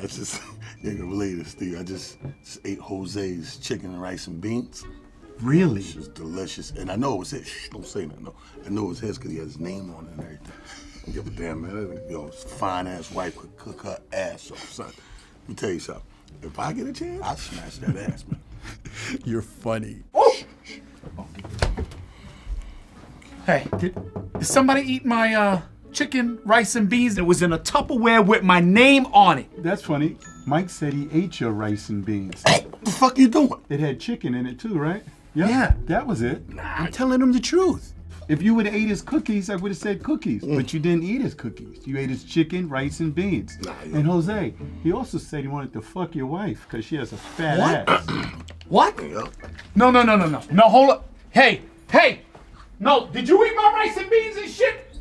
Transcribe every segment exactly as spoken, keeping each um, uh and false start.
it's just, you can believe this, Steve. I just, just ate Jose's chicken and rice and beans. Really? It was delicious. And I know it was his. Shh, don't say nothing, no. I know it was his because he had his name on it and everything. I don't give a damn, man. You know, his fine-ass wife could cook her ass off, son. Let me tell you something. If I get a chance, I'll smash that ass, man. You're funny. Oh. Hey, did, did somebody eat my uh, chicken, rice, and beans that was in a Tupperware with my name on it? That's funny. Mike said he ate your rice and beans. Hey, what the fuck you doing? It had chicken in it too, right? Yep. Yeah. That was it. Nah, I'm telling him the truth. If you would have ate his cookies, I would have said cookies. Mm. But you didn't eat his cookies. You ate his chicken, rice, and beans. Nah, yeah. And Jose, he also said he wanted to fuck your wife because she has a fat what? ass. What? Yeah. No, no, no, no, no. No, hold up. Hey, hey. No, did you eat my rice and beans and shit?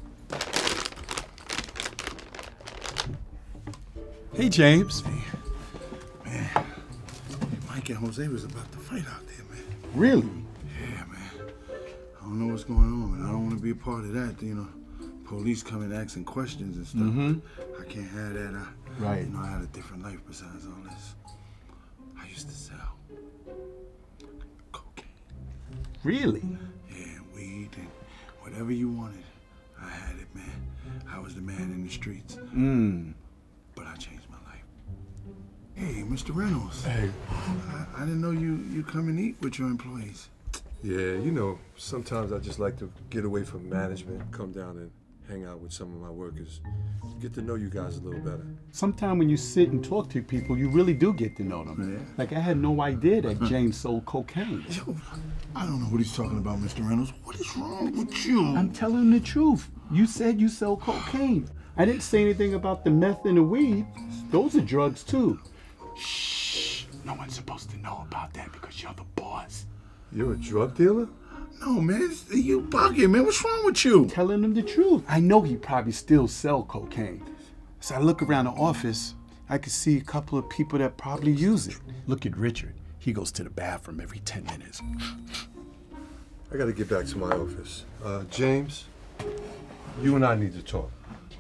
Hey, James. Hey, man, Mike and Jose was about to fight out there, man. Really? Yeah, man. I don't know what's going on, man. I don't want to be a part of that, you know. Police coming asking questions and stuff. Mm-hmm. I can't have that. I, right. You know, I had a different life besides all this. I used to sell cocaine. Really? Yeah, weed and whatever you wanted. I had it, man. I was the man in the streets. Mm. But I changed my life. Hey, Mister Reynolds. Hey. I, I didn't know you, you come and eat with your employees. Yeah, you know, sometimes I just like to get away from management, come down and hang out with some of my workers. Get to know you guys a little better. Sometimes when you sit and talk to people, you really do get to know them. Yeah. Like, I had no idea that James sold cocaine. Yo, I don't know what he's talking about, Mister Reynolds. What is wrong with you? I'm telling the truth. You said you sell cocaine. I didn't say anything about the meth and the weed. Those are drugs, too. Shh. No one's supposed to know about that because you're the boss. You're a drug dealer? No, man. It's, you bugging, man. What's wrong with you? Telling him the truth. I know he probably still sell cocaine. As I look around the office, I could see a couple of people that probably use it. Look at Richard. He goes to the bathroom every ten minutes. I gotta get back to my office. Uh, James, you and I need to talk.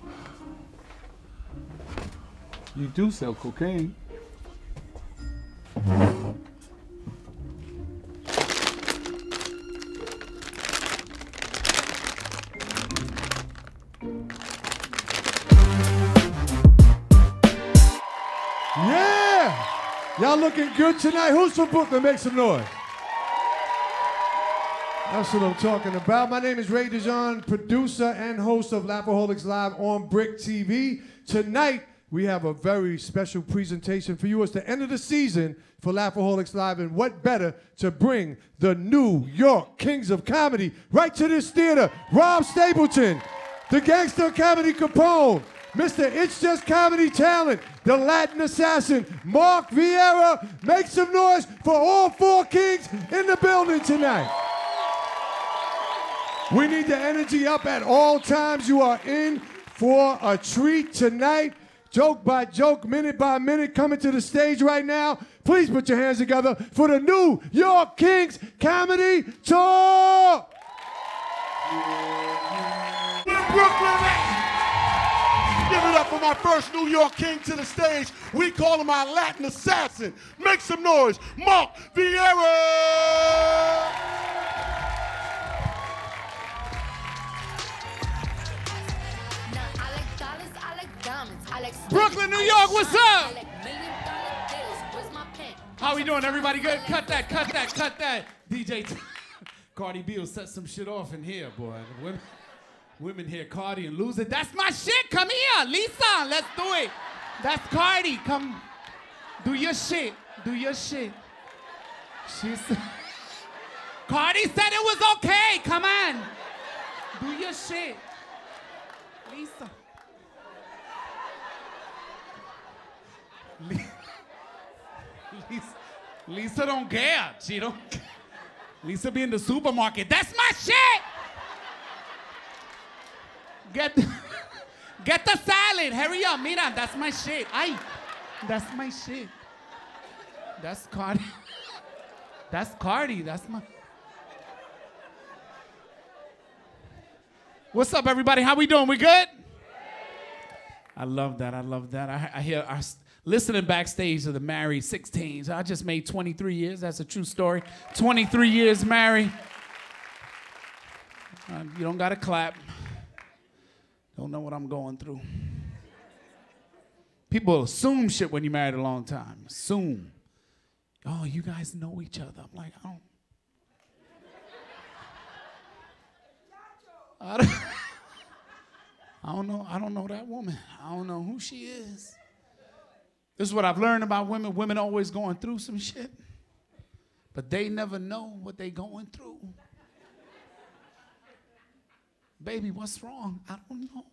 You do sell cocaine. Yeah! Y'all looking good tonight. Who's from Brooklyn? Make some noise. That's what I'm talking about. My name is Ray Dejon, producer and host of Laffaholics Live on BRIC T V. Tonight, we have a very special presentation for you. It's the end of the season for Laffaholics Live, and what better to bring the New York Kings of Comedy right to this theater. Rob Stapleton, the gangster comedy Capone, Mister It's Just Comedy Talent, the Latin Assassin, Mark Vieira. Make some noise for all four kings in the building tonight. We need the energy up at all times. You are in for a treat tonight. Joke by joke, minute by minute, coming to the stage right now. Please put your hands together for the New York Kings Comedy Tour. Brooklyn, give it up for my first New York King to the stage. We call him our Latin assassin. Make some noise, Mark Vieira. Brooklyn, New York, what's up? How we doing? Everybody good? Cut that, cut that, cut that. D J Cardi B will set some shit off in here, boy. The women, women here, Cardi and lose it. That's my shit. Come here, Lisa. Let's do it. That's Cardi. Come, do your shit. Do your shit. She said, Cardi said it was okay. Come on. Do your shit. Lisa. Lisa, Lisa don't care. She don't care. Lisa be in the supermarket. That's my shit. Get, get the salad. Hurry up. Mira, that's my shit. Ay, that's my shit. That's Cardi. That's Cardi. That's my. What's up, everybody? How we doing? We good? I love that. I love that. I, I hear our, listening backstage to the married sixteens. I just made twenty-three years. That's a true story. twenty-three years married. Uh, you don't gotta clap. Don't know what I'm going through. People assume shit when you're married a long time. Assume. Oh, you guys know each other. I'm like, I don't. I don't, I don't know. I don't know that woman. I don't know who she is. This is what I've learned about women. Women always going through some shit, but they never know what they going through. Baby, what's wrong? I don't know.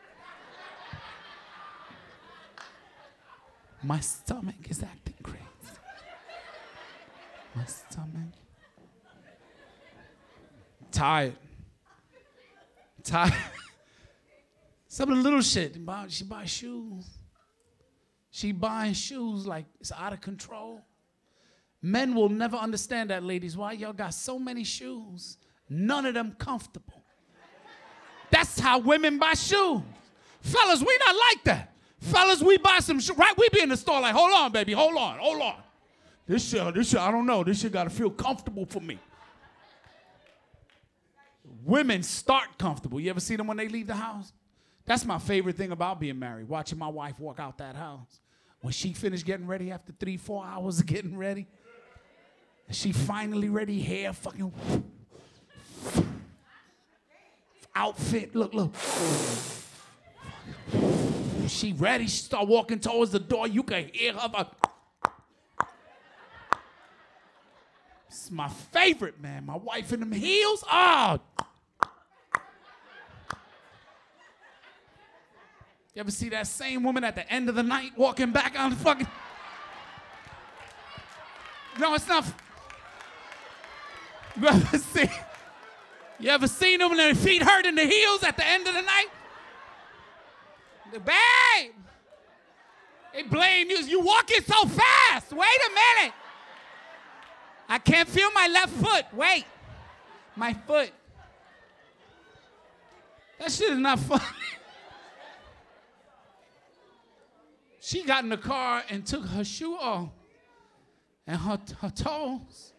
My stomach is acting crazy. My stomach. Tired. Tired. Some of the little shit. She buys shoes. She buying shoes like it's out of control. Men will never understand that, ladies. Why y'all got so many shoes? None of them comfortable. That's how women buy shoes. Fellas, we not like that. Fellas, we buy some shoes. Right? We be in the store like, hold on, baby. Hold on. Hold on. This shit, this shit, I don't know. This shit got to feel comfortable for me. Women start comfortable. You ever see them when they leave the house? That's my favorite thing about being married, watching my wife walk out that house. When she finished getting ready after three, four hours of getting ready, and she finally ready, hair fucking outfit, look, look. She ready, she start walking towards the door, you can hear her. Like, it's my favorite, man. My wife in them heels, oh. You ever see that same woman at the end of the night walking back on the fucking... No, it's not... You ever see... You ever seen them and their feet hurt in the heels at the end of the night? Babe! They blame you. You walking so fast. Wait a minute. I can't feel my left foot. Wait. My foot. That shit is not funny. She got in the car and took her shoe off and her, her toes.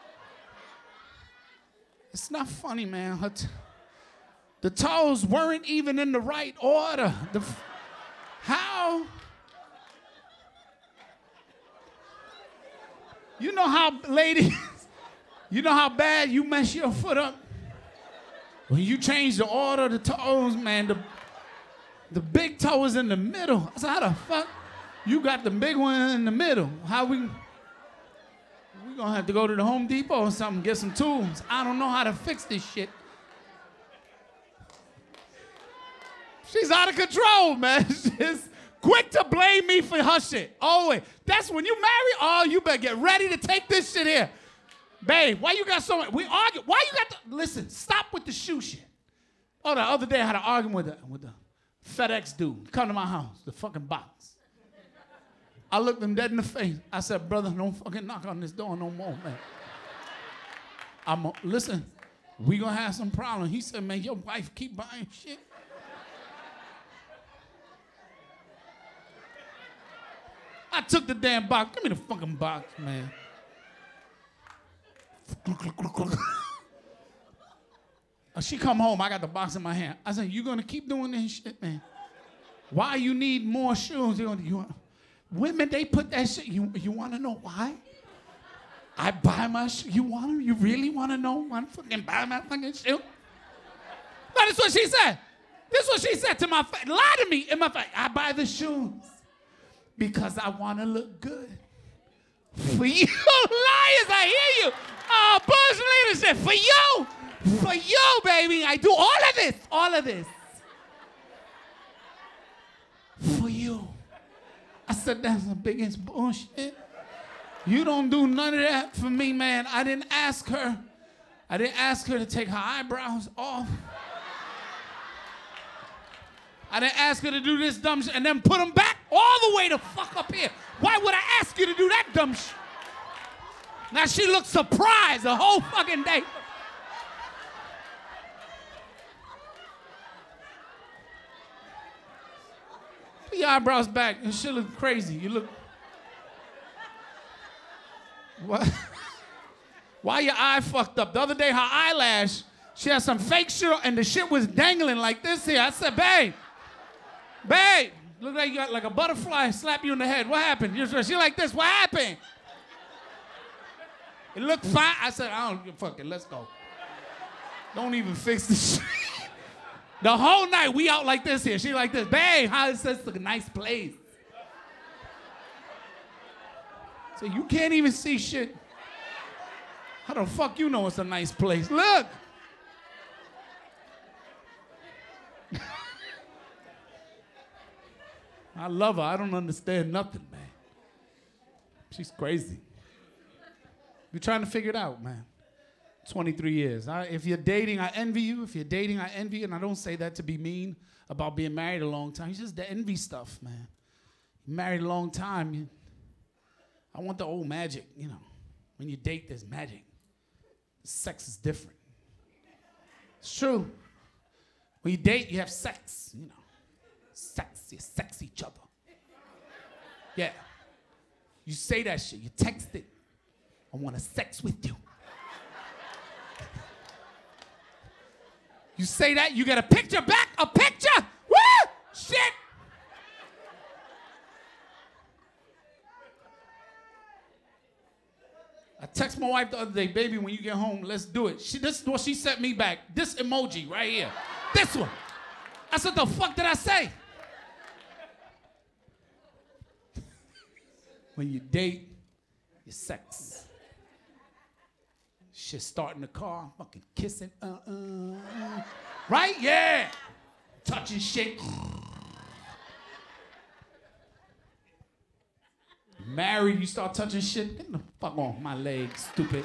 It's not funny, man. Her t- the toes weren't even in the right order. The f- how? You know how, ladies, you know how bad you mess your foot up? When you change the order of the toes, man, the The big toe is in the middle. I said, how the fuck you got the big one in the middle? How we, we gonna have to go to the Home Depot or something, get some tools. I don't know how to fix this shit. She's out of control, man. She's quick to blame me for her shit. Always. That's when you marry, oh, you better get ready to take this shit here. Babe, why you got so much? We argue. Why you got to, listen, stop with the shoe shit. Oh, the other day I had an argument with the, with the FedEx dude, come to my house, the fucking box. I looked him dead in the face. I said, brother, don't fucking knock on this door no more, man. I'm a, listen, we gonna have some problem. He said, man, your wife keep buying shit. I took the damn box. Give me the fucking box, man. She come home, I got the box in my hand. I said, you gonna keep doing this shit, man? Why you need more shoes? You, you, women, they put that shit, you, you wanna know why? I buy my shoe, you wanna, you really wanna know why I fucking buy my fucking shoe? That is what she said. This is what she said to my face, lie to me in my face. I buy the shoes because I wanna look good. For you liars, I hear you. Oh, bush leadership, for you. For you, baby, I do all of this, all of this. For you. I said, that's the biggest bullshit. You don't do none of that for me, man. I didn't ask her. I didn't ask her to take her eyebrows off. I didn't ask her to do this dumb shit and then put them back all the way the fuck up here. Why would I ask you to do that dumb shit? Now she looked surprised the whole fucking day. Put your eyebrows back. This shit look crazy. You look. What? Why your eye fucked up? The other day, her eyelash, she had some fake shit and the shit was dangling like this here. I said, babe, babe, look like you got like a butterfly slap you in the head. What happened? She like this. What happened? It looked fine. I said, I don't give a fuck it. Let's go. Don't even fix the shit. The whole night, we out like this here. She like this. Babe, how is this a nice place? So you can't even see shit. How the fuck you know it's a nice place? Look. I love her. I don't understand nothing, man. She's crazy. We're trying to figure it out, man. twenty-three years. I, if you're dating, I envy you. If you're dating, I envy you. And I don't say that to be mean about being married a long time. It's just the envy stuff, man. You're married a long time. You, I want the old magic, you know. When you date, there's magic. Sex is different. It's true. When you date, you have sex, you know. Sex, you sex each other. Yeah. You say that shit, you text it. I want to sex with you. You say that, you get a picture back, a picture. Woo! Shit. I text my wife the other day, baby, when you get home, let's do it. She, this is what she sent me back. This emoji right here. This one. I said, the fuck did I say? When you date, you sex. Shit start in the car, fucking kissing, uh-uh. Uh. Right? Yeah. Touching shit. Married, you start touching shit. Get the fuck off my leg, stupid.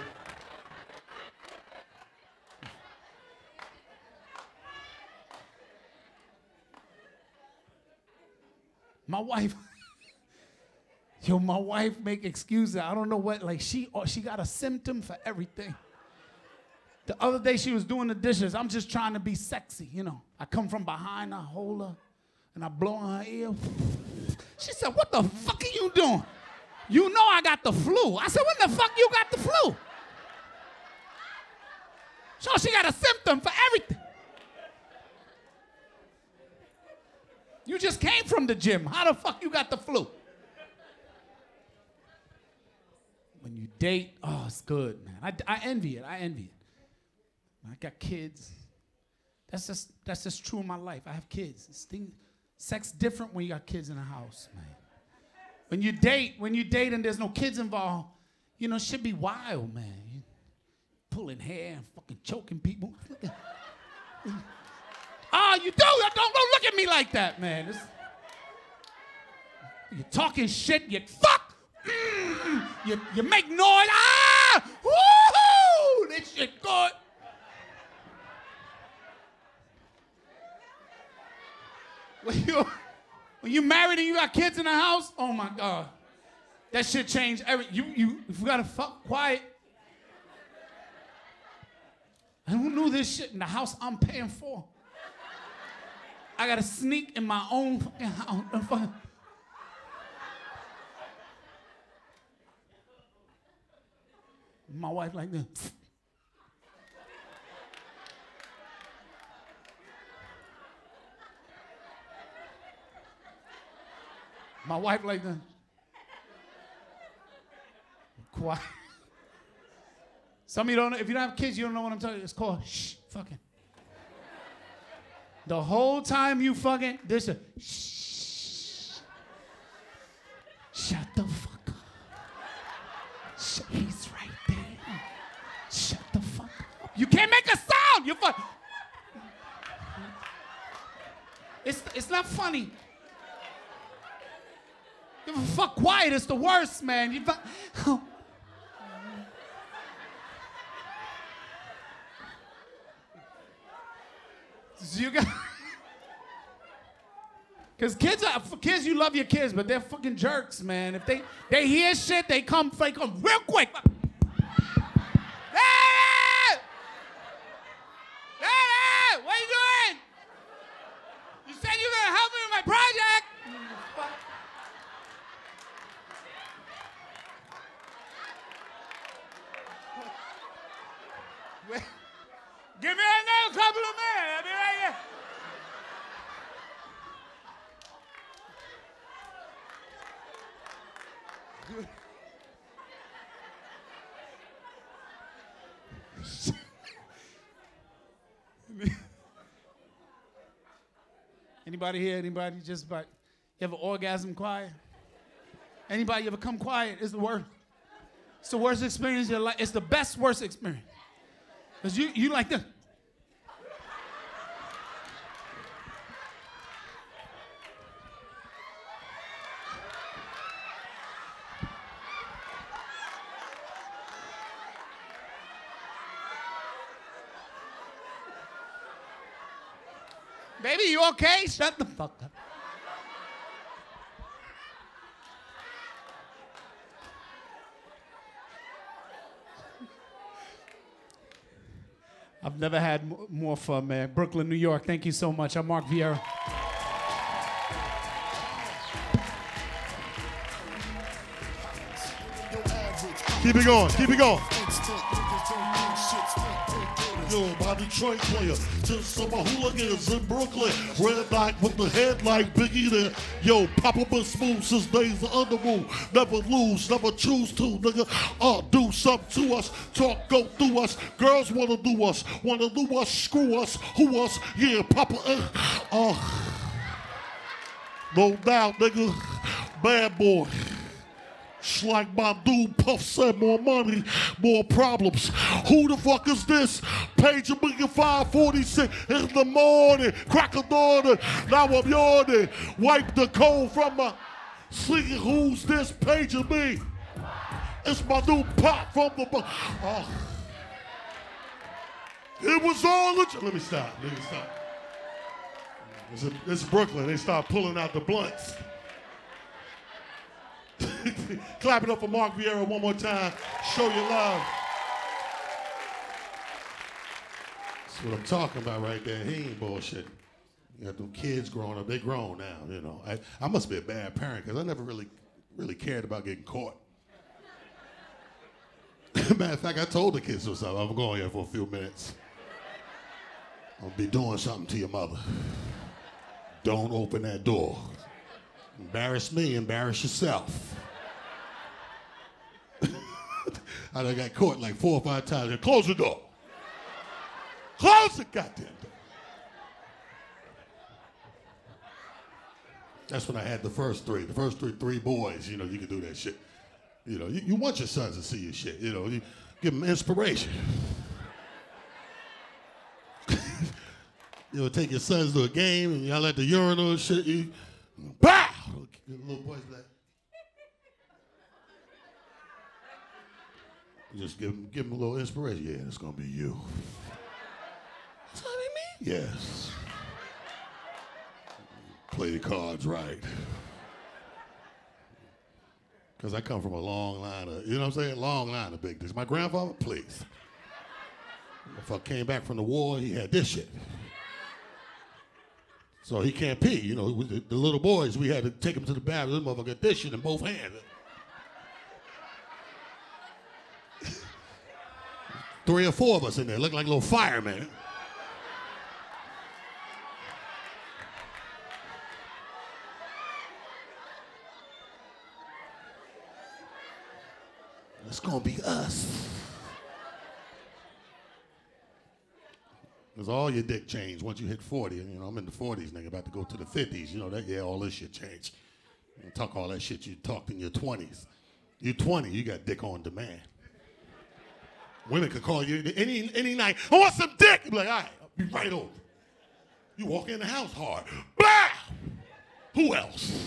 My wife, yo, my wife make excuses. I don't know what, like she, or she got a symptom for everything. The other day she was doing the dishes. I'm just trying to be sexy, you know. I come from behind, I hold her, and I blow in her ear. She said, what the fuck are you doing? You know I got the flu. I said, when the fuck you got the flu? So she got a symptom for everything. You just came from the gym. How the fuck you got the flu? When you date, oh, it's good, man. I, I envy it. I envy it. I got kids. That's just that's just true in my life. I have kids. It's thing, sex different when you got kids in the house, man. When you date, when you date and there's no kids involved, you know, shit be wild, man. You pulling hair and fucking choking people. Ah, oh, you do? Don't, don't look at me like that, man. It's, you're talking shit, you fuck. Mm, you, you make noise. Ah! Woo-hoo! This shit good. When you, when you married and you got kids in the house, oh my God. That shit changed every, you, you, if you gotta fuck quiet. And who knew this shit in the house I'm paying for? I gotta sneak in my own fucking house. Fucking my wife like this. My wife like that. Quiet. Some of you don't know, if you don't have kids, you don't know what I'm talking about. It's called shh, fucking. The whole time you fucking, this is shh. Shut the fuck up. Shh, he's right there. Shut the fuck up. You can't make a sound. You fuck. It's it's not funny. Give a fuck quiet. It's the worst, man. You fuck. Oh. You got, cause kids are for kids. You love your kids, but they're fucking jerks, man. If they they hear shit, they come they come real quick. Hey, hey, what are you doing? You said you were gonna help me with my project. Anybody here? Anybody just about, you ever orgasm quiet? Anybody ever come quiet? It's the worst. It's the worst experience of your life. It's the best worst experience. Because you, you like this. Baby, you okay? Shut the fuck up. I've never had m- more fun, man. Brooklyn, New York, thank you so much. I'm Mark Vieira. Keep it going, keep it going. Yo, my Detroit player, to some hooligans in Brooklyn. Red light with the head like Biggie there. Yo, Papa been smooth since days of Underwood. Never lose, never choose to, nigga. Uh, do something to us, talk, go through us. Girls wanna do us, wanna do us, screw us, who us, yeah, Papa, uh, uh. No doubt, nigga, bad boy. It's like my dude Puff said, more money, more problems. Who the fuck is this? Page a million five forty-six in the morning. Crack a dawn, now I'm yawning. Wipe the cold from my sleep. Who's this? Page of me. It's my dude Pop from the. Oh. It was all. Let me stop. Let me stop. It's, a, it's Brooklyn. They start pulling out the blunts. Clap it up for Mark Vieira one more time. Show your love. That's what I'm talking about right there. He ain't bullshit. You got them kids growing up. They grown now, you know. I, I must be a bad parent because I never really, really cared about getting caught. Matter of fact, I told the kids or something. I'm going here for a few minutes. I'll be doing something to your mother. Don't open that door. Embarrass me, embarrass yourself. I done got caught like four or five times. Close the door. Close the goddamn door. That's when I had the first three. The first three, three boys, you know, you can do that shit. You know, you, you want your sons to see your shit. You know, you give them inspiration. You know, take your sons to a game and y'all at the urinal and shit. You, Bow! The little boy's like, just give him, give him a little inspiration. Yeah, it's gonna be you. It's gonna be me? Yes. Play the cards right. Because I come from a long line of, you know what I'm saying? Long line of big things. My grandfather, please. If I came back from the war, he had this shit. So he can't pee, you know, the, the little boys, we had to take him to the bathroom. This motherfucker got this shit in both hands. Three or four of us in there, looking like little firemen. It's gonna be us. Because all your dick changed once you hit forty. You know, I'm in the forties, nigga, about to go to the fifties. You know, that, yeah, all this shit changed. You talk all that shit you talked in your twenties. You're twenty, you got dick on demand. Women could call you any any night, I want some dick. You be like, all right, I'll be right over. You walk in the house hard. Blah! Who else?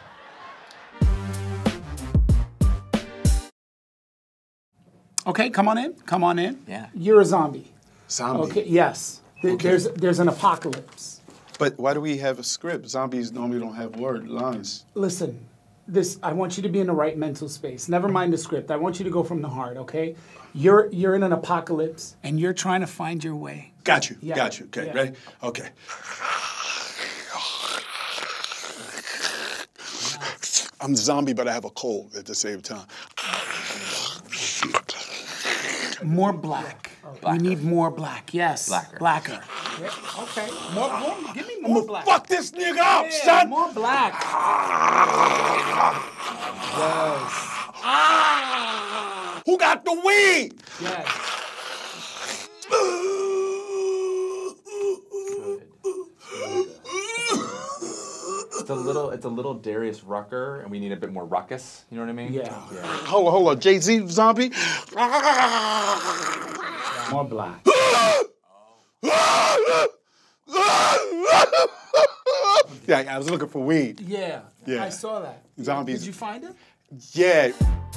Okay, come on in. Come on in. Yeah. You're a zombie. Zombie? Okay, yes. Th- Okay. There's there's an apocalypse. But why do we have a script? Zombies normally don't have word lines. Listen, this I want you to be in the right mental space. Never mind the script. I want you to go from the heart, okay? You're you're in an apocalypse and you're trying to find your way. Got you. Yeah. Got you. Okay, Yeah. ready? Okay. I'm a zombie, but I have a cold at the same time. More black. We need more black. Yes. Blacker. Blacker. Yeah, okay. More, more. Give me more black. Fuck this nigga up, Yeah, son! more black. Yes. got the weed. Yes. It's a little, it's a little Darius Rucker, and we need a bit more ruckus. You know what I mean? Yeah. yeah. Hold on, hold on. Jay-Z zombie. More black. Yeah, I was looking for weed. Yeah. Yeah. I saw that. Zombies. Did you find it? Yeah.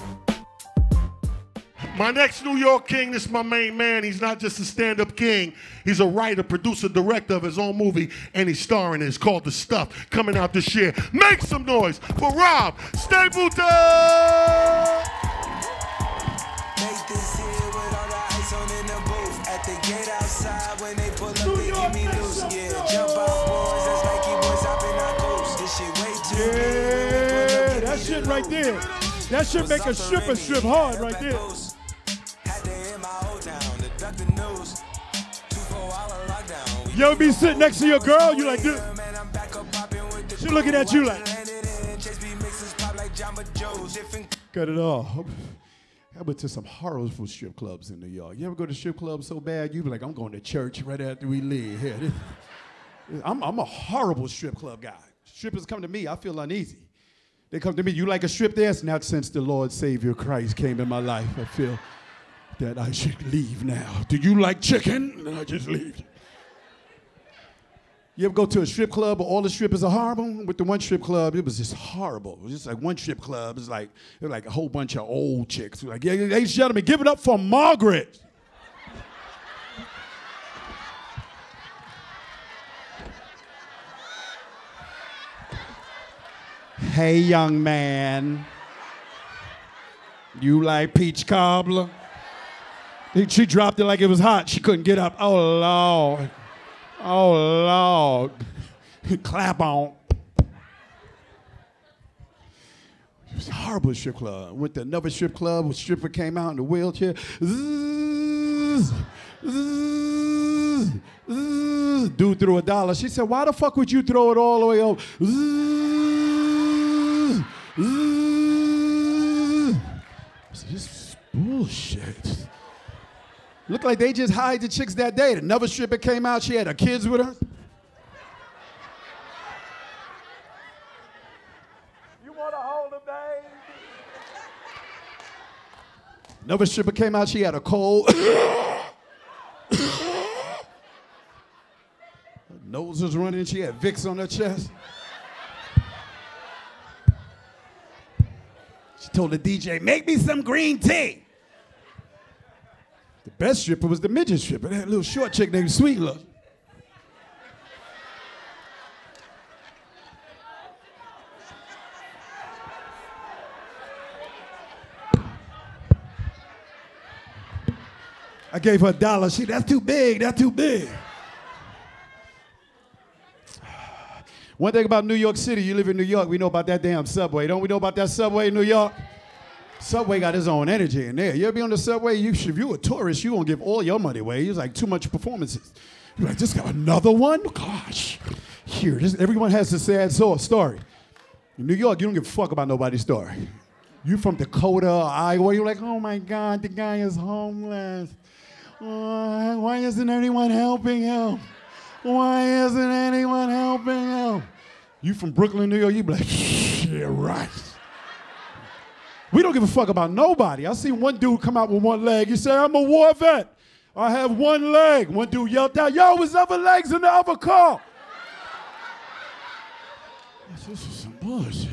My next New York king, this is my main man. He's not just a stand-up king. He's a writer, producer, director of his own movie, and he's starring in it. It's called The Stuff, coming out this year. Make some noise for Rob Stapleton! Make this here with all the ice on in the booth. At the gate outside, when they pull up, they give me loose. Yeah, jump out, boys. That's like he boys hopping our coast. This shit way too Yeah, that shit right there. That should make a stripper strip hard right there. You ever be sitting next to your girl, you like this? She looking at you like. Cut it off. I went to some horrible strip clubs in New York. You ever go to strip clubs so bad, you be like, I'm going to church right after we leave. Here, this, I'm, I'm a horrible strip club guy. Strippers come to me, I feel uneasy. They come to me, you like a strip there? It's not since the Lord Savior Christ came in my life. I feel that I should leave now. Do you like chicken? And I just leave. You ever go to a strip club where all the strippers are horrible? With the one strip club, it was just horrible. It was just like one strip club. It was like, it was like a whole bunch of old chicks. Like, yeah, ladies and gentlemen, give it up for Margaret. Hey, young man. You like peach cobbler? She dropped it like it was hot. She couldn't get up. Oh, Lord. Oh, Lord. Clap on. It was a horrible strip club. Went to another strip club, a stripper came out in a wheelchair. Zzz, zzz, zzz. Dude threw a dollar. She said, why the fuck would you throw it all the way over? Zzz, zzz. I said, this is bullshit. Looked like they just hired the chicks that day. Another stripper came out, she had her kids with her. You wanna hold her, baby? Another stripper came out, she had a cold. Her nose was running, she had Vicks on her chest. She told the D J, make me some green tea. The best stripper was the midget stripper. That little short chick named Sweet Love. I gave her a dollar. She, that's too big, that's too big. One thing about New York City, you live in New York, we know about that damn subway. Don't we know about that subway in New York? Subway got his own energy in there. You ever be on the subway? You, if you're a tourist, you won't give all your money away. It's like too much performances. You're like, just got another one? Gosh. Here, this, everyone has a sad so- story. In New York, you don't give a fuck about nobody's story. You from Dakota or Iowa, you're like, oh my God, the guy is homeless. Uh, why isn't anyone helping him? Why isn't anyone helping him? You from Brooklyn, New York, you be like, yeah, right. We don't give a fuck about nobody. I seen one dude come out with one leg. He said, I'm a war vet. I have one leg. One dude yelled out, yo, his other leg's in the other car. This is some bullshit.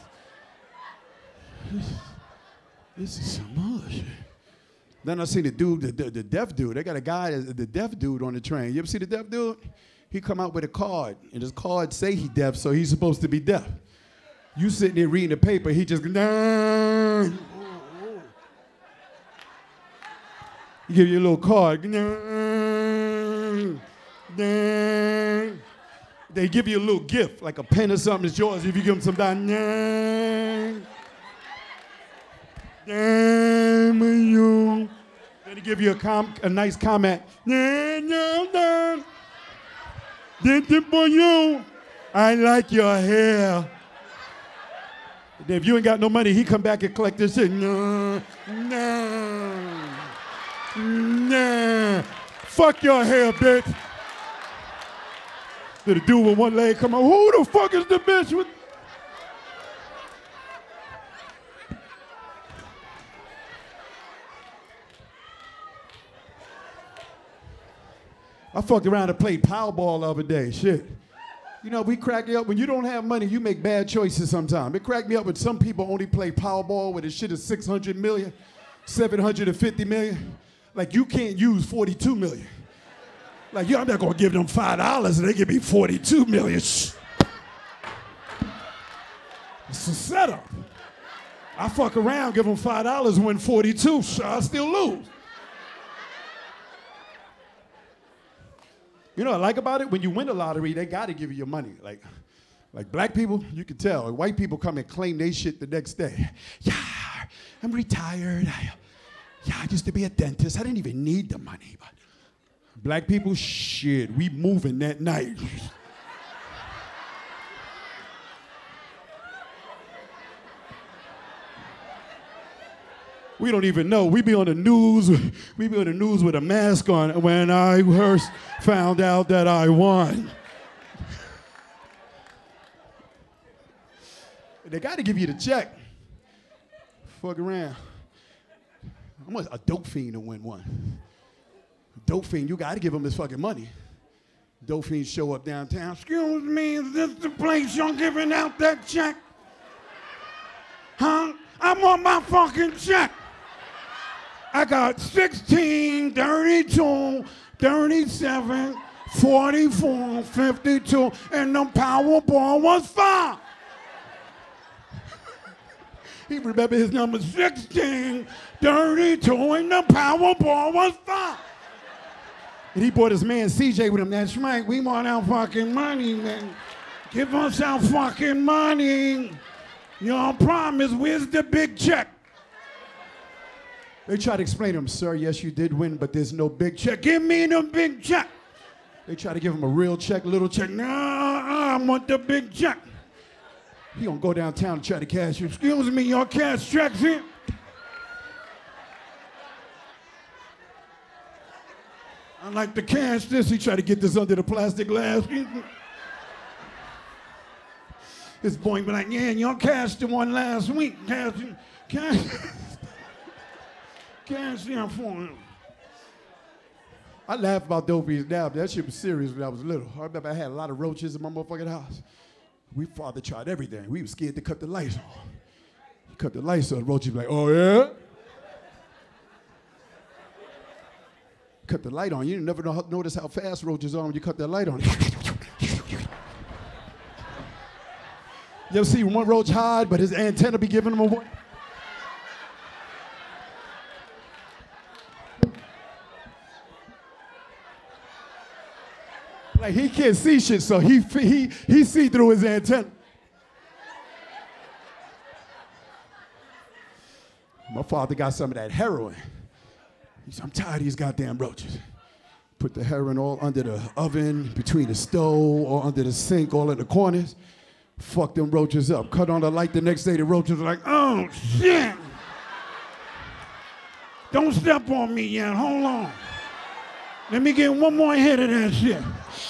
This, this is some bullshit. Then I see the dude, the, the, the deaf dude. They got a guy, the deaf dude on the train. You ever see the deaf dude? He come out with a card, and his card say he deaf, so he's supposed to be deaf. You sitting there reading the paper, he just, nah. He give you a little card. Nah. Nah. They give you a little gift, like a pen or something. It's yours if you give them some down. Nah. Damn you. Then he give you a, com- a nice comment. Nah, nah, nah. This is for you. I like your hair. Then if you ain't got no money, he come back and collect this shit. Nah, nah, nah. Fuck your hair, bitch. Did a dude with one leg come on? Who the fuck is the bitch with? I fucked around and played Powerball the other day. Shit. You know, we crack you up. When you don't have money, you make bad choices sometimes. It cracked me up when some people only play Powerball where the shit is six hundred million, seven hundred fifty million. Like, you can't use forty-two million. Like, yo, I'm not gonna give them five dollars and they give me forty-two million. Shh. It's a setup. I fuck around, give them five dollars, win forty-two, so I still lose. You know what I like about it? When you win the lottery, they gotta give you your money. Like, like black people, you can tell. White people come and claim they shit the next day. Yeah, I'm retired. I, yeah, I used to be a dentist. I didn't even need the money, but black people, shit, we moving that night. We don't even know. We be on the news. We be on the news with a mask on when I first found out that I won. They got to give you the check. Fuck around. I'm a, a dope fiend to win one. Dope fiend, you got to give him his fucking money. Dope fiend show up downtown. Excuse me, is this the place you're giving out that check? Huh? I want my fucking check. I got sixteen, thirty-two, thirty-seven, forty-four, fifty-two, and the Powerball was five. He remembered his number sixteen, thirty-two, and the Powerball was five. And he brought his man C J with him. That's right, we want our fucking money, man. Give us our fucking money. Your promise, where's the big check? They try to explain to him, sir, yes, you did win, but there's no big check. Give me the big check. They try to give him a real check, little check. No, I want the big check. He gonna go downtown and try to cash you. Excuse me, your cash check's here. I like to cash this. He tried to get this under the plastic glass. His boy be like, yeah, y'all cashed the one last week. Cash, cash, cash here for him. I laugh about dopies now, but that shit was serious when I was little. I remember I had a lot of roaches in my motherfucking house. We father tried everything. We was scared to cut the lights on. You cut the lights on, roaches be like, oh yeah? Cut the light on. You never know, notice how fast roaches are when you cut that light on. You ever see one roach hide, but his antenna be giving him away? Like he can't see shit, so he he he see through his antenna. My father got some of that heroin. He said, I'm tired of these goddamn roaches. Put the heroin all under the oven, between the stove, or under the sink, all in the corners. Fuck them roaches up. Cut on the light the next day, the roaches are like, oh, shit. Don't step on me yet, hold on. Let me get one more hit of that shit.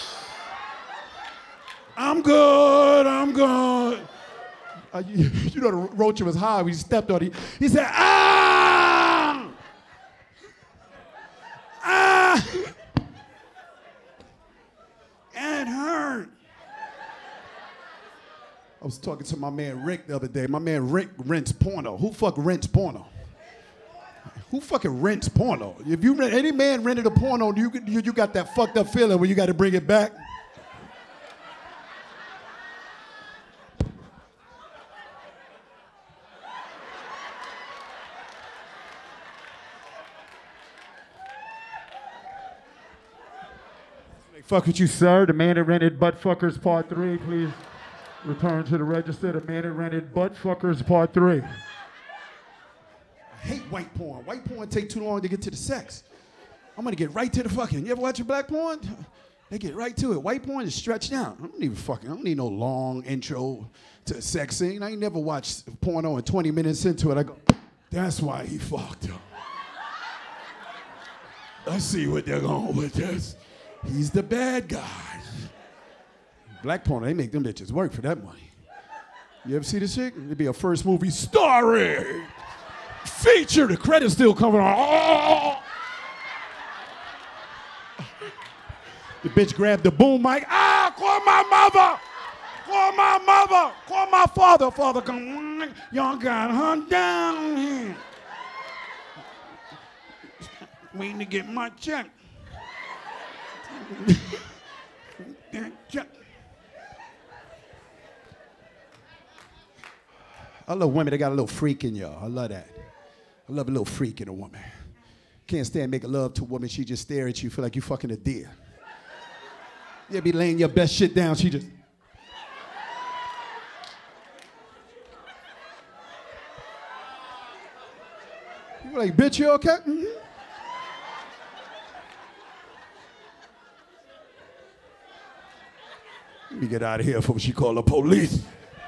I'm good, I'm good. Uh, you, you know the roach was high when he stepped on it. He said, ah! Ah! It hurt. I was talking to my man Rick the other day. My man Rick rents porno. Who fuck rents porno? Who fucking rents porno? If you rent, any man rented a porno, you, you, you got that fucked up feeling where you got to bring it back. Fuck with you, sir. The man that rented Butt Fuckers Part three, please. Return to the register. The man that rented Butt Fuckers Part three. I hate white porn. White porn take too long to get to the sex. I'm gonna get right to the fucking. You ever watch a black porn? They get right to it. White porn is stretched out. I don't even fucking, I don't need no long intro to a sex scene. I ain't never watched porno and twenty minutes into it, I go, that's why he fucked up. I see what they're going with this. He's the bad guy. Black porn, they make them bitches work for that money. You ever see this shit? It'd be a first movie starring, feature, the credits still coming on. Oh! The bitch grabbed the boom mic. Ah, call my mother. Call my mother. Call my father. Father come, y'all got her down here. Waiting to get my check. I love women that got a little freak in y'all. I love that. I love a little freak in a woman. Can't stand making love to a woman. She just stare at you, feel like you fucking a deer. You be laying your best shit down. She just. You like, bitch, you okay? Mm-hmm. Let me get out of here before she call the police.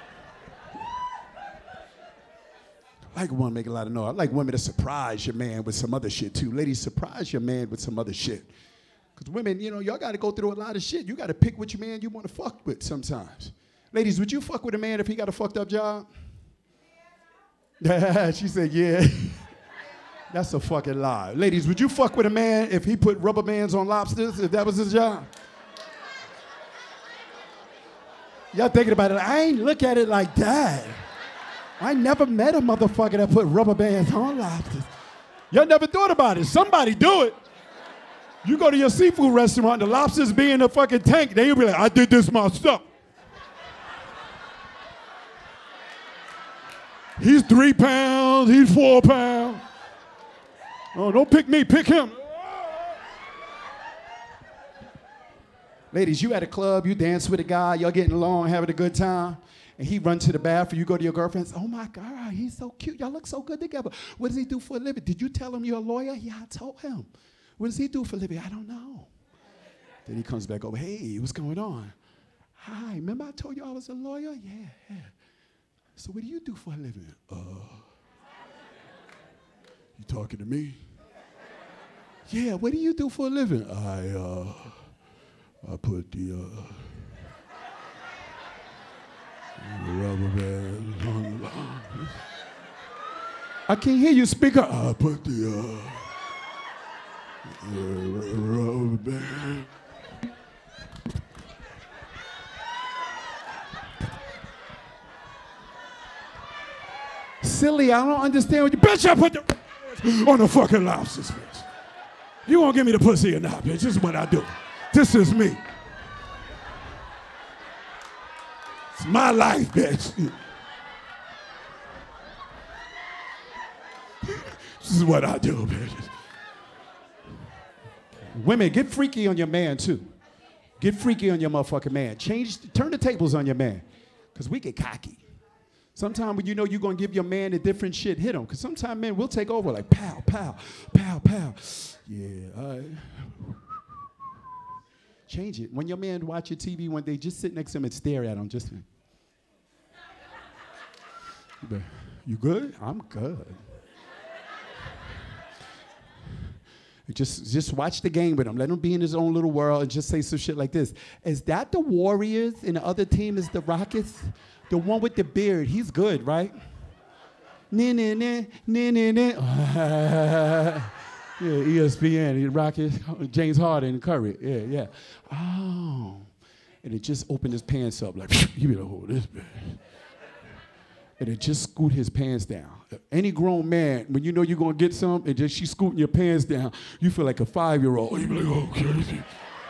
I like women make a lot of noise. I like women to surprise your man with some other shit too. Ladies, surprise your man with some other shit. Because women, you know, y'all got to go through a lot of shit. You got to pick which man you want to fuck with sometimes. Ladies, would you fuck with a man if he got a fucked up job? Yeah. She said, yeah. That's a fucking lie. Ladies, would you fuck with a man if he put rubber bands on lobsters, if that was his job? Y'all thinking about it. I ain't look at it like that. I never met a motherfucker that put rubber bands on lobsters. Y'all never thought about it. Somebody do it. You go to your seafood restaurant, the lobsters be in the fucking tank, then you'll be like, I did this myself. He's three pounds, he's four pounds. Oh, don't pick me, pick him. Ladies, you at a club, you dance with a guy, y'all getting along, having a good time, and he run to the bathroom, you go to your girlfriend, oh my God, he's so cute, y'all look so good together. What does he do for a living? Did you tell him you're a lawyer? Yeah, I told him. What does he do for a living? I don't know. Then he comes back over, hey, what's going on? Hi, remember I told you I was a lawyer? Yeah, yeah. So what do you do for a living? Uh, you talking to me? Yeah, what do you do for a living? I, uh, I put the, uh, the rubber band on the line. I can't hear you, speaker. I put the, uh, the rubber band. Silly, I don't understand what you, bitch, I put the on the fucking lobsters, bitch. You won't give me the pussy or not, bitch. This is what I do. This is me. It's my life, bitch. This is what I do, bitch. Women, get freaky on your man, too. Get freaky on your motherfucking man. Change, turn the tables on your man, because we get cocky. Sometimes when you know you're going to give your man a different shit, hit him. Because sometimes men will take over like pow, pow, pow, pow. Yeah, all right. Change it. When your man watch your T V one day, just sit next to him and stare at him. Just, you good? I'm good. Just, just watch the game with him. Let him be in his own little world and just say some shit like this. Is that the Warriors and the other team is the Rockets? The one with the beard, he's good, right? Nah, nah, nah, nah, nah, nah. Yeah, E S P N, Rockets, James Harden, Curry. Yeah, yeah. Oh. And it just opened his pants up like, you be like, oh, this bad. And it just scoot his pants down. Any grown man, when you know you're gonna get some, and just she scooting your pants down, you feel like a five-year-old. You be like, oh, okay.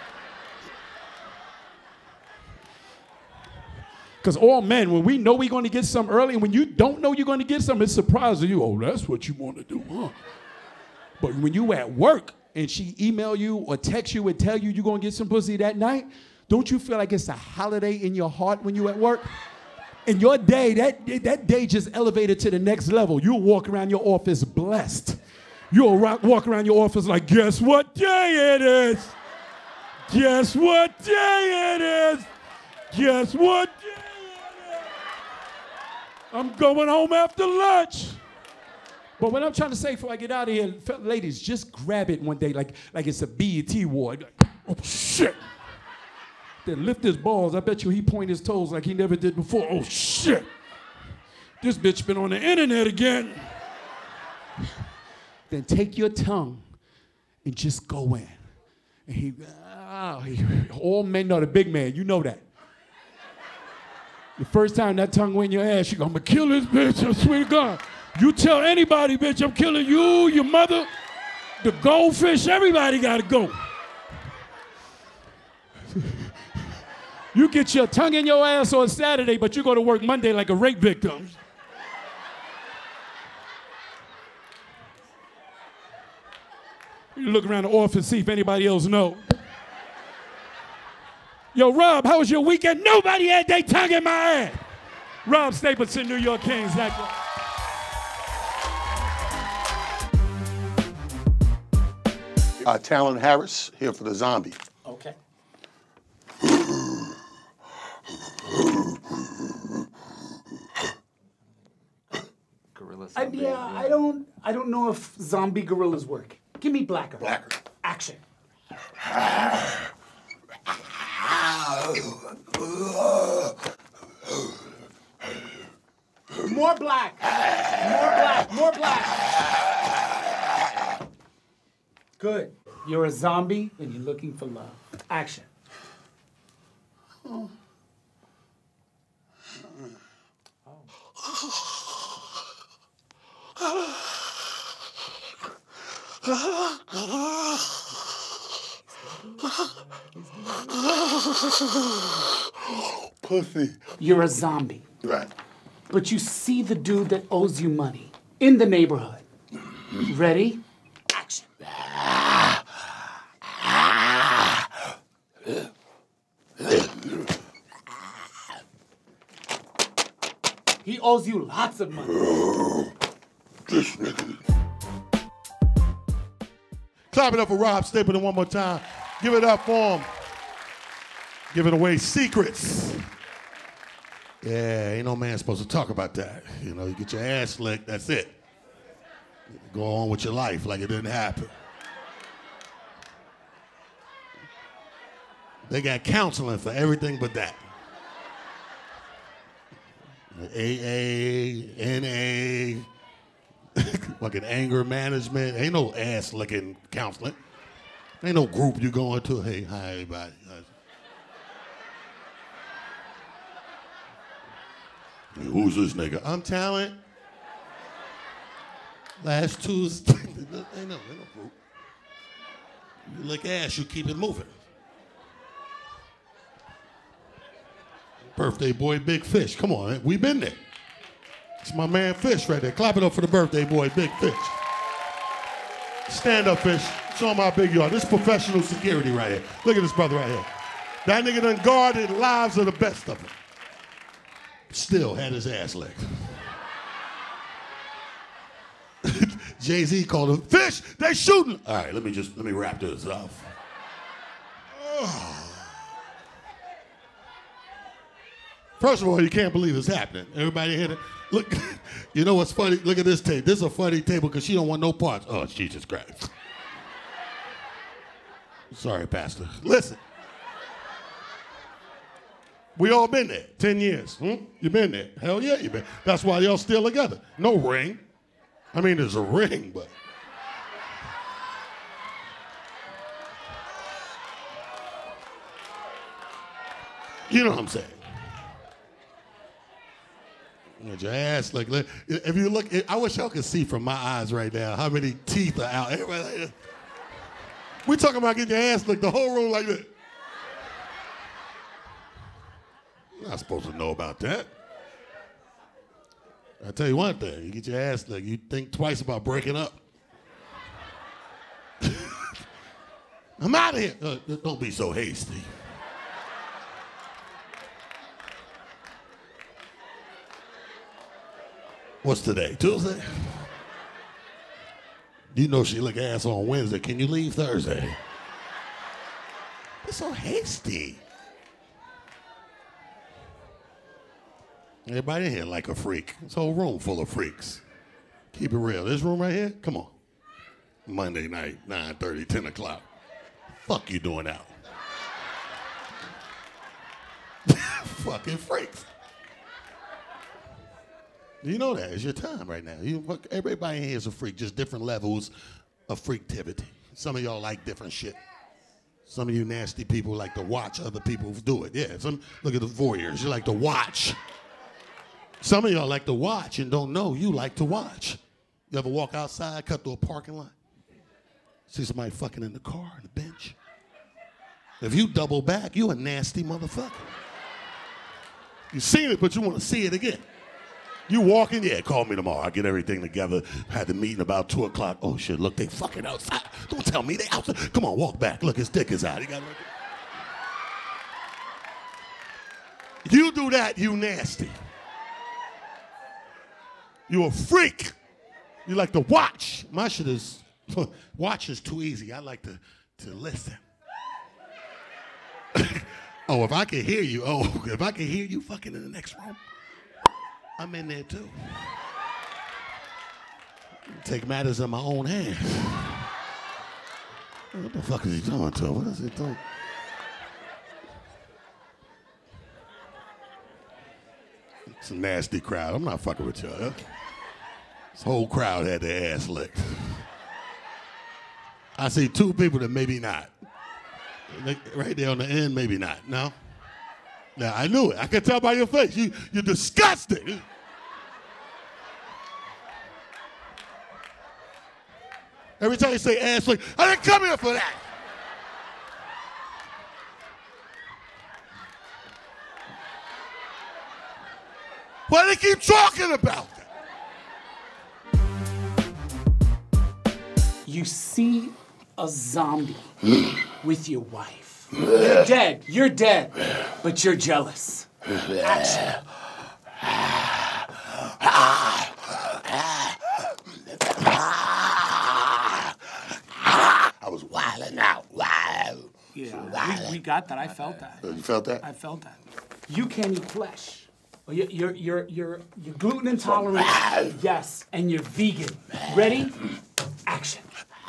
Because all men, when we know we're going to get some early, and when you don't know you're going to get some, it's surprising you. Oh, that's what you want to do, huh? But when you at work and she email you or text you and tell you you're going to get some pussy that night, don't you feel like it's a holiday in your heart when you at work? And your day, that, that day just elevated to the next level. You'll walk around your office blessed. You'll rock, walk around your office like, guess what day it is? Guess what day it is? Guess what day it is? I'm going home after lunch. But what I'm trying to say before I get out of here, ladies, just grab it one day like, like it's a B E T award. Like, oh, shit. Then lift his balls. I bet you he point his toes like he never did before. Oh, shit. This bitch been on the internet again. Then take your tongue and just go in. And he, oh, he, all men know the big man. You know that. The first time that tongue went in your ass, you go, I'm gonna kill this bitch, I swear to God. You tell anybody, bitch, I'm killing you, your mother, the goldfish, everybody gotta go. You get your tongue in your ass on Saturday, but you go to work Monday like a rape victim. You look around the office, see if anybody else know. Yo, Rob, how was your weekend? Nobody had their tongue in my ass. Rob Stapleton, New York Kings. Uh, Talon Harris here for the zombie. Okay. Gorillas. I, yeah, I don't. I don't know if zombie gorillas work. Give me Blacker. Blacker. Action. More black. More black. More black. Good. You're a zombie and you're looking for love. Action. Oh. Pussy. You're a zombie. Right. But you see the dude that owes you money in the neighborhood. Ready? Action. He owes you lots of money. This nigga. Clap it up for Rob Stapleton one more time. Give it up for him. Giving away secrets. Yeah, ain't no man supposed to talk about that. You know, you get your ass licked, that's it. Go on with your life like it didn't happen. They got counseling for everything but that. A A, N A, fucking anger management. Ain't no ass licking counseling. Ain't no group you go into. Hey, hi, everybody. Hey, who's this nigga? I'm Talent. Last Tuesday. ain't, no, ain't no group. You lick ass, you keep it moving. Birthday boy, Big Fish. Come on, we been there. It's my man Fish right there. Clap it up for the birthday boy, Big Fish. Stand up, Fish. Show him how big you are. This is professional security right here. Look at this brother right here. That nigga done guarded the lives of the best of them. Still had his ass licked. Jay-Z called him, Fish, they shooting. All right, let me just, let me wrap this up. Oh. First of all, you can't believe it's happening. Everybody hit it. Look, you know what's funny? Look at this tape. This is a funny table because she don't want no parts. Oh, Jesus Christ. Sorry, Pastor. Listen. We all been there. Ten years. Hmm? You been there. Hell yeah, you been. That's why y'all still together. No ring. I mean, there's a ring, but. You know what I'm saying. Get your ass like, if you look, I wish y'all could see from my eyes right now how many teeth are out. Everybody, we talking about getting your ass licked, the whole room like that. You're not supposed to know about that. I'll tell you one thing, you get your ass licked, you think twice about breaking up. I'm out of here. Uh, don't be so hasty. What's today? Tuesday? You know she lick ass on Wednesday. Can you leave Thursday? It's so hasty. Everybody in here like a freak. This whole room full of freaks. Keep it real. This room right here, come on. Monday night, nine thirty, ten o'clock. Fuck you doing out? Fucking freaks. You know that. It's your time right now. You, everybody in here is a freak, just different levels of freaktivity. Some of y'all like different shit. Some of you nasty people like to watch other people do it. Yeah, some, look at the voyeurs. You like to watch. Some of y'all like to watch and don't know you like to watch. You ever walk outside, cut through a parking lot, see somebody fucking in the car, on the bench? If you double back, you a nasty motherfucker. You've seen it, but you want to see it again. You walking, yeah, call me tomorrow. I get everything together. Had the meeting about two o'clock. Oh shit, look, they fucking outside. Don't tell me they outside. Come on, walk back. Look, his dick is out. He got you do that, you nasty. You a freak. You like to watch. My shit is, watch is too easy. I like to, to listen. Oh, if I can hear you, oh, if I can hear you fucking in the next room, I'm in there too. Take matters in my own hands. What the fuck is he doing to? What is he doing? It's a nasty crowd. I'm not fucking with y'all. Huh? This whole crowd had their ass licked. I see two people that maybe not. Right there on the end, maybe not. No? Now, I knew it. I could tell by your face. You, you're disgusting. Every time you say ass lick, I didn't come here for that. Why do they keep talking about that? You see a zombie with your wife. You're dead. You're dead. But you're jealous. Action. I was wilding out. Wow. Yeah, we, we got that. I felt that. You felt that? I felt that. You can't eat flesh. You're, you're, you're, you're, you're gluten intolerant. Yes, and you're vegan. Ready? Action.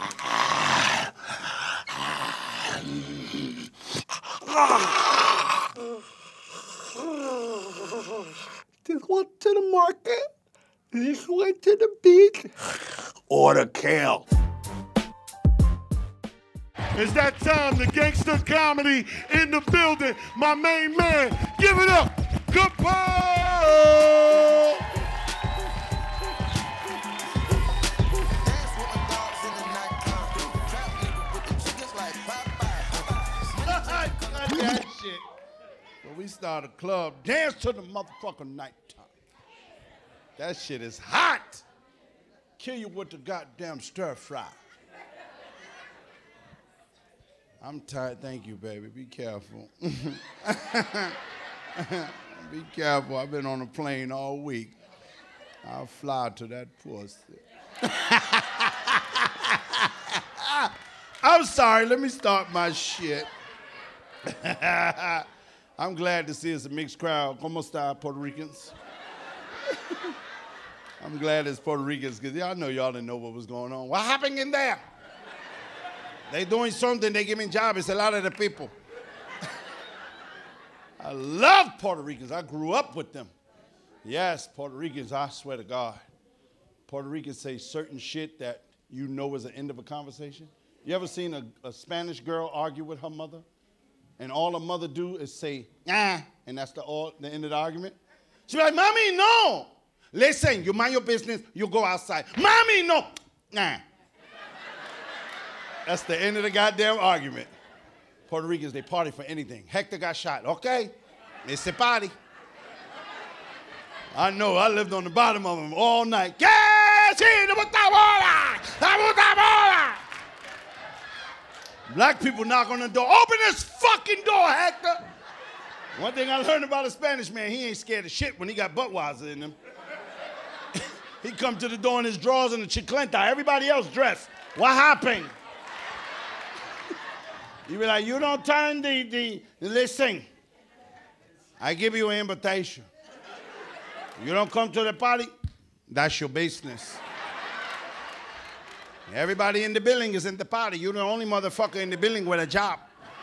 This went to the market. This went to the beach. Order kale. It's that time, the gangster comedy in the building. My main man, give it up. Goodbye. That shit. When we start a club, dance to the motherfucking nighttime. That shit is hot. Kill you with the goddamn stir fry. I'm tired. Thank you, baby. Be careful. Be careful. I've been on a plane all week. I'll fly to that pussy. I'm sorry. Let me start my shit. I'm glad to see it's a mixed crowd. ¿Cómo está, Puerto Ricans? I'm glad it's Puerto Ricans because y'all know y'all didn't know what was going on. What happened in there? They doing something, they giving jobs. It's a lot of the people. I love Puerto Ricans. I grew up with them. Yes, Puerto Ricans, I swear to God. Puerto Ricans say certain shit that you know is the end of a conversation. You ever seen a, a Spanish girl argue with her mother? And all her mother do is say, ah, and that's the, all, the end of the argument? She's like, Mommy, no. Listen, you mind your business, you go outside. Mommy, no. Nah. That's the end of the goddamn argument. Puerto Ricans, they party for anything. Hector got shot, okay? It's a party. I know, I lived on the bottom of them all night. Black people knock on the door. Open this fucking door, Hector. One thing I learned about a Spanish man, he ain't scared of shit when he got Budweiser in him. He come to the door in his drawers and a chiclenta. Everybody else dressed. What happened? You be like, you don't turn the, the, listen, I give you an invitation. You don't come to the party, that's your business. Everybody in the building is in the party. You're the only motherfucker in the building with a job.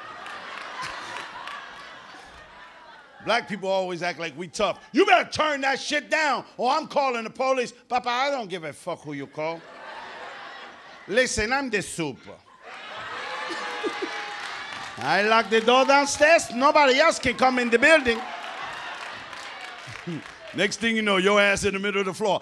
Black people always act like we tough. You better turn that shit down or I'm calling the police. Papa, I don't give a fuck who you call. Listen, I'm the super. I lock the door downstairs. Nobody else can come in the building. Next thing you know, your ass in the middle of the floor.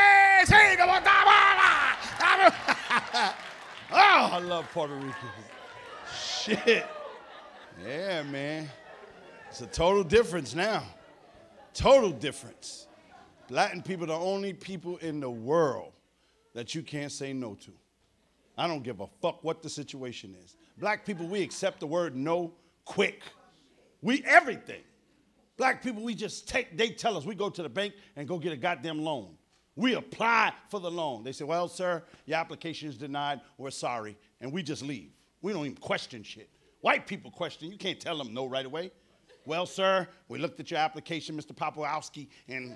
Oh, I love Puerto Rico. Shit. Yeah, man. It's a total difference now. Total difference. Latin people are the only people in the world that you can't say no to. I don't give a fuck what the situation is. Black people, we accept the word no quick. We everything. Black people, we just take, they tell us, we go to the bank and go get a goddamn loan. We apply for the loan. They say, well, sir, your application is denied. We're sorry. And we just leave. We don't even question shit. White people question. You can't tell them no right away. Well, sir, we looked at your application, Mister Popowski, and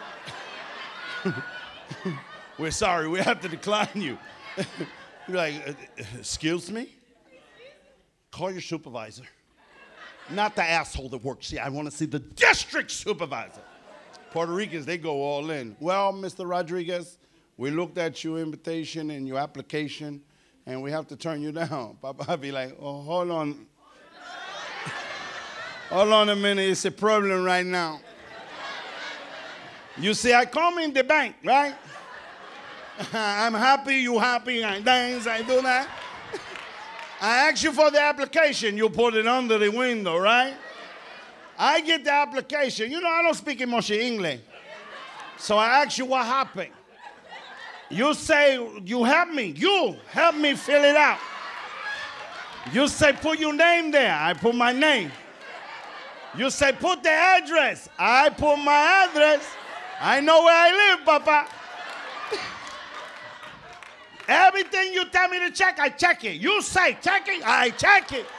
we're sorry. We have to decline you. You're like, excuse me? Call your supervisor. Not the asshole that works here. I want to see the district supervisor. Puerto Ricans, they go all in. Well, Mister Rodriguez, we looked at your invitation and your application, and we have to turn you down. Papa, I'd be like, oh, hold on. Hold on a minute, it's a problem right now. You see, I come in the bank, right? I'm happy, you happy, I dance, I do that. I ask you for the application, you put it under the window, right? I get the application. You know, I don't speak much English. So I ask you what happened. You say, you help me. You help me fill it out. You say, put your name there. I put my name. You say, put the address. I put my address. I know where I live, Papa. Everything you tell me to check, I check it. You say, check it, I check it.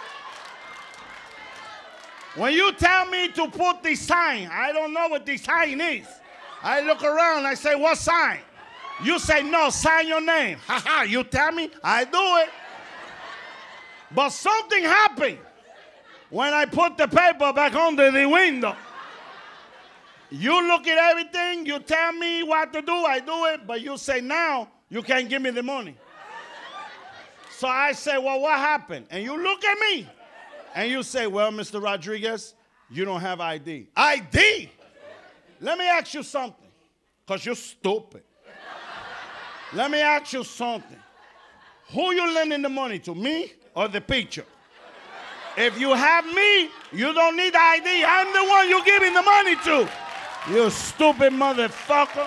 When you tell me to put the sign, I don't know what the sign is. I look around, I say, what sign? You say, no, sign your name. Ha ha, you tell me, I do it. But something happened when I put the paper back under the window. You look at everything, you tell me what to do, I do it, but you say, now, you can't give me the money. So I say, well, what happened? And you look at me. And you say, well, Mister Rodriguez, you don't have I D. I D? Let me ask you something, because you're stupid. Let me ask you something. Who you lending the money to, me or the picture? If you have me, you don't need I D. I'm the one you're giving the money to. You stupid motherfucker.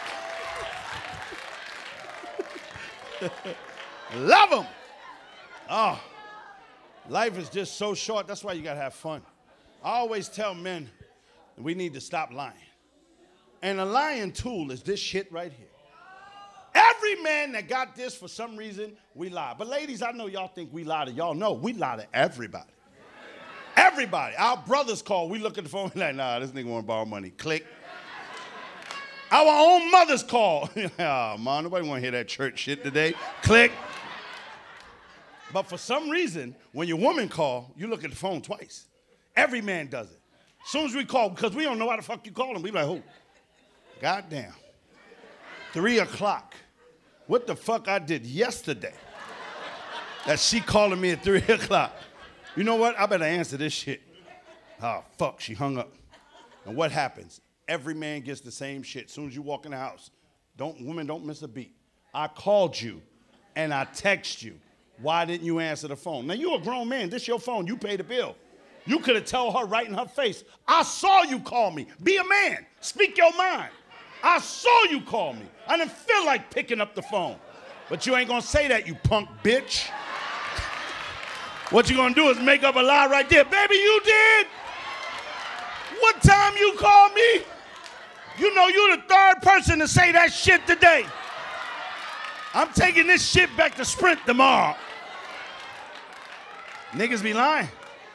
Love them. Oh. Life is just so short. That's why you got to have fun. I always tell men we need to stop lying. And a lying tool is this shit right here. Every man that got this, for some reason, we lie. But ladies, I know y'all think we lie to y'all. No, we lie to everybody. Everybody. Our brothers call. We look at the phone and like, nah, this nigga want to borrow money. Click. Our own mothers call. Oh, man, nobody want to hear that church shit today. Click. But for some reason, when your woman call, you look at the phone twice. Every man does it. As soon as we call, because we don't know why the fuck you call them, we like, who? Goddamn. Three o'clock. What the fuck I did yesterday that she calling me at three o'clock? You know what? I better answer this shit. Oh, fuck, she hung up. And what happens? Every man gets the same shit. As soon as you walk in the house, don't women don't miss a beat. I called you and I text you. Why didn't you answer the phone? Now, you're a grown man. This your phone. You pay the bill. You could have told her right in her face, I saw you call me. Be a man. Speak your mind. I saw you call me. I didn't feel like picking up the phone. But you ain't going to say that, you punk bitch. What you going to do is make up a lie right there. Baby, you did. What time you called me? You know you're the third person to say that shit today. I'm taking this shit back to Sprint tomorrow. Niggas be lying.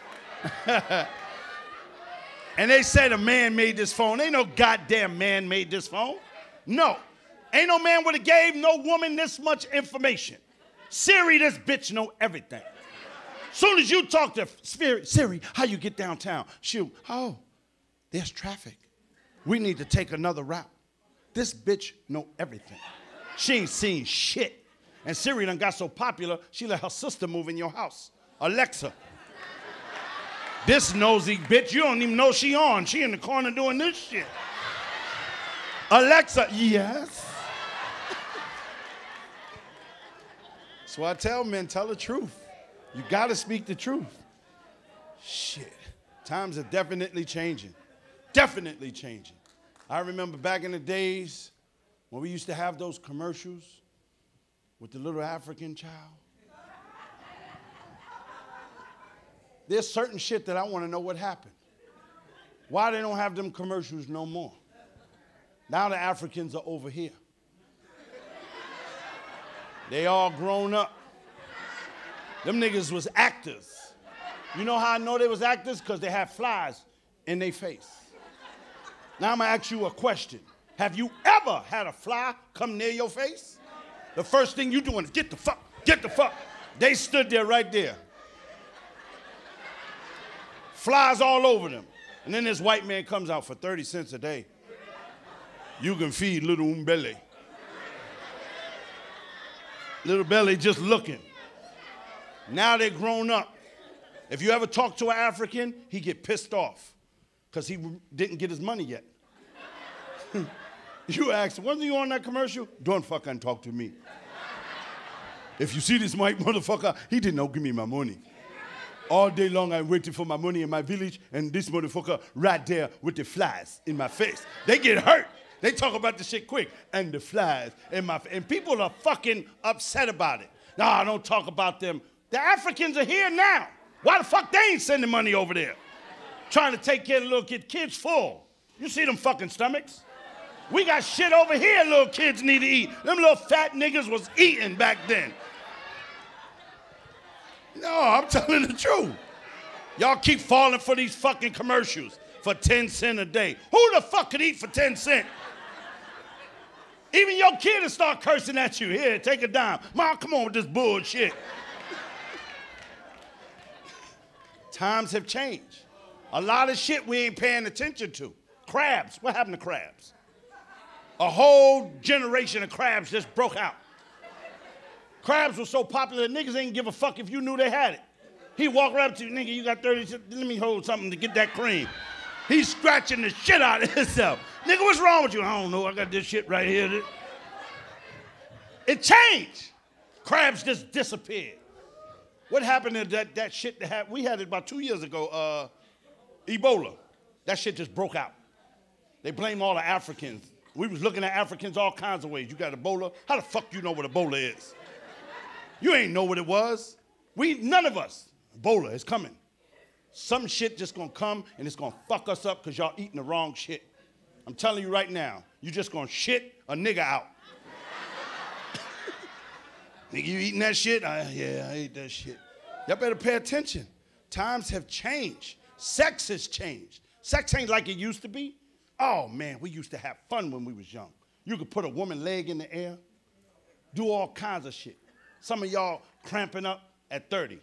And they said a man made this phone. Ain't no goddamn man made this phone. No. Ain't no man would have gave no woman this much information. Siri, this bitch know everything. Soon as you talk to Siri, Siri, how you get downtown? She'll, oh, there's traffic. We need to take another route. This bitch know everything. She ain't seen shit. And Siri done got so popular, she let her sister move in your house. Alexa. This nosy bitch, you don't even know she on. She in the corner doing this shit. Alexa, yes. So I tell men, tell the truth. You gotta speak the truth. Shit, times are definitely changing. Definitely changing. I remember back in the days when we used to have those commercials with the little African child. There's certain shit that I want to know what happened. Why they don't have them commercials no more. Now the Africans are over here. They all grown up. Them niggas was actors. You know how I know they was actors? Because they had flies in their face. Now I'm going to ask you a question. Have you ever had a fly come near your face? The first thing you doing is get the fuck, get the fuck. They stood there right there. Flies all over them. And then this white man comes out for thirty cents a day. You can feed little Umbele. Little Belly just looking. Now they're grown up. If you ever talk to an African, he get pissed off because he didn't get his money yet. You ask, wasn't you on that commercial? Don't fucking talk to me. If you see this white motherfucker, he did not give me my money. All day long I waited for my money in my village, and this motherfucker right there with the flies in my face. They get hurt. They talk about the shit quick. And the flies in my face. And people are fucking upset about it. Nah, don't talk about them. The Africans are here now. Why the fuck they ain't sending money over there? Trying to take care of the little kid. Kids full. You see them fucking stomachs? We got shit over here little kids need to eat. Them little fat niggas was eating back then. No, I'm telling the truth. Y'all keep falling for these fucking commercials for ten cents a day. Who the fuck could eat for ten cents? Even your kid will start cursing at you. Here, take a dime. Mom, come on with this bullshit. Times have changed. A lot of shit we ain't paying attention to. Crabs, what happened to crabs? A whole generation of crabs just broke out. Crabs were so popular, niggas ain't give a fuck if you knew they had it. He walk right up to you, nigga, you got thirty cents, let me hold something to get that cream. He's scratching the shit out of himself. Nigga, what's wrong with you? I don't know, I got this shit right here. It changed. Crabs just disappeared. What happened to that, that shit that had, we had it about two years ago, uh, Ebola. That shit just broke out. They blame all the Africans. We was looking at Africans all kinds of ways. You got Ebola? How the fuck you know what Ebola is? You ain't know what it was. We, none of us. Ebola is coming. Some shit just gonna come and it's gonna fuck us up because y'all eating the wrong shit. I'm telling you right now, you just gonna shit a nigga out. Nigga, you eating that shit? I, yeah, I ate that shit. Y'all better pay attention. Times have changed. Sex has changed. Sex ain't like it used to be. Oh man, we used to have fun when we was young. You could put a woman leg in the air, do all kinds of shit. Some of y'all cramping up at thirty.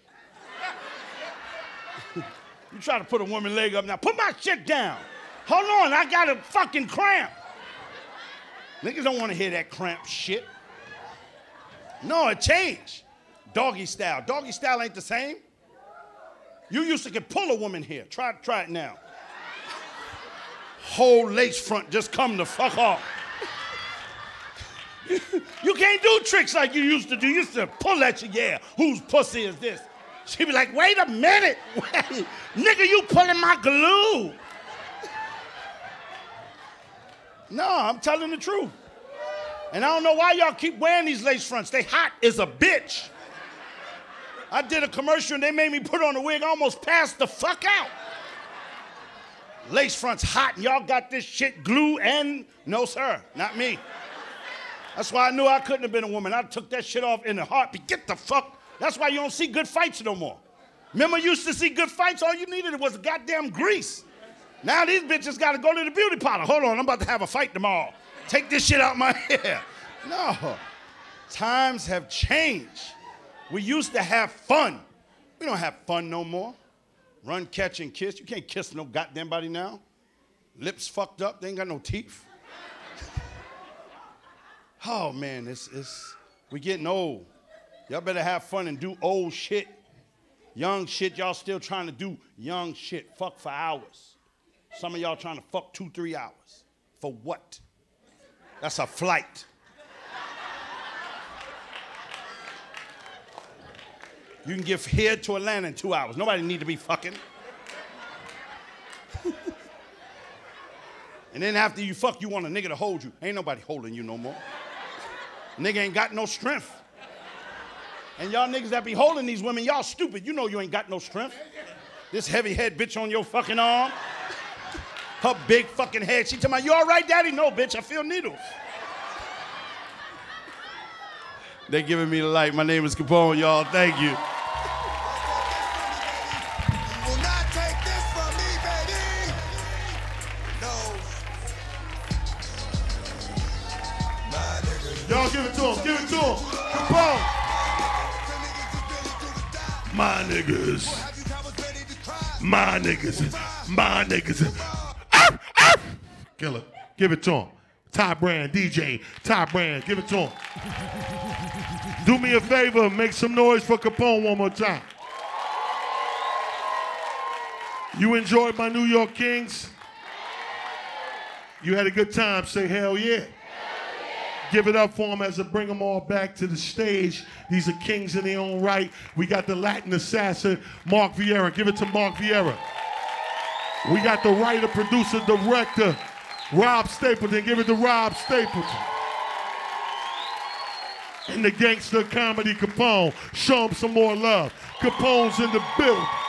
You try to put a woman leg up now, put my shit down. Hold on, I got a fucking cramp. Niggas don't want to hear that cramp shit. No, it changed. Doggy style. Doggy style ain't the same. You used to could pull a woman here. Try, try it now. Whole lace front just come the fuck off. You can't do tricks like you used to do. You used to pull at you, yeah. Whose pussy is this? She'd be like, wait a minute. Wait. Nigga, you pulling my glue. No, I'm telling the truth. And I don't know why y'all keep wearing these lace fronts. They hot as a bitch. I did a commercial and they made me put on a wig. I almost passed the fuck out. Lace fronts hot and y'all got this shit glue and no sir, not me. That's why I knew I couldn't have been a woman. I took that shit off in a heartbeat. Get the fuck. That's why you don't see good fights no more. Remember, you used to see good fights, all you needed was goddamn grease. Now these bitches gotta go to the beauty parlor. Hold on, I'm about to have a fight tomorrow. Take this shit out my hair. No, times have changed. We used to have fun. We don't have fun no more. Run, catch, and kiss. You can't kiss no goddamn body now. Lips fucked up, they ain't got no teeth. Oh man, it's, it's, we getting old. Y'all better have fun and do old shit. Young shit, y'all still trying to do young shit. Fuck for hours. Some of y'all trying to fuck two, three hours. For what? That's a flight. You can get here to Atlanta in two hours. Nobody need to be fucking. And then after you fuck, you want a nigga to hold you. Ain't nobody holding you no more. Nigga ain't got no strength. And y'all niggas that be holding these women, y'all stupid. You know you ain't got no strength. This heavy head bitch on your fucking arm. Her big fucking head. She tell me, you all right, daddy? No, bitch, I feel needles. They giving me the light. My name is Capone, y'all. Thank you. Y'all give it to him, give it to him. Capone. My niggas. My niggas. My niggas. Ah, ah. Killer. Give it to him. Top Brand, D J, Top Brand, give it to him. Do me a favor, make some noise for Capone one more time. You enjoyed my New York Kings? You had a good time, say hell yeah. Hell yeah. Give it up for them as I bring them all back to the stage. These are kings in their own right. We got the Latin assassin, Mark Vieira. Give it to Mark Vieira. We got the writer, producer, director, Rob Stapleton. Give it to Rob Stapleton. And the gangster comedy Capone. Show him some more love. Capone's in the building.